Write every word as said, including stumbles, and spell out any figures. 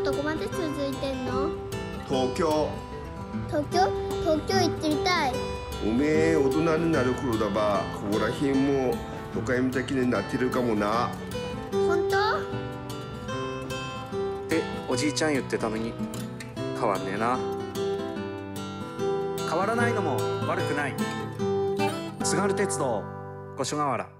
どこまで続いてんの？ 東京。 東京？東京行ってみたい。 おめえ大人になる頃だば、ここら辺も都会みたきになってるかもな。 本当？ っておじいちゃん言ってたのに変わんねえな。変わらないのも悪くない。津軽鉄道五所川原。